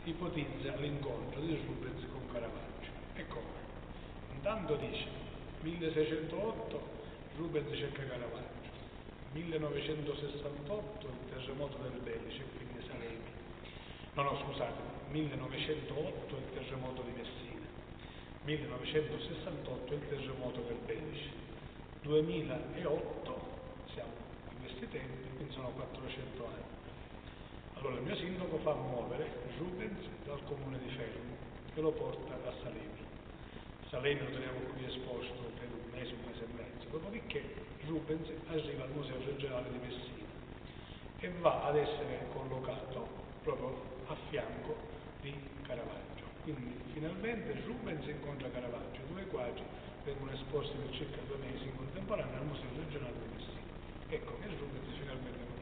ipotizza l'incontro di Rubens con Caravaggio. E come? Intanto dice 1608 Rubens cerca Caravaggio, 1968 il terremoto del Belice, quindi Salemi. No, scusate, 1908 il terremoto di Messina, 1968 il terremoto del Belice, 2008 siamo in questi tempi, quindi sono 400 anni. Allora il mio sindaco fa muovere Rubens dal comune di Fermo e lo porta a Salemi. Salemi lo teniamo qui esposto per un mese e mezzo, dopodiché Rubens arriva al Museo regionale di Messina e va ad essere collocato proprio a fianco di Caravaggio. Quindi finalmente Rubens incontra Caravaggio, i due quadri vengono esposti per circa 2 mesi in contemporanea al Museo regionale di Messina. Ecco che Rubens finalmente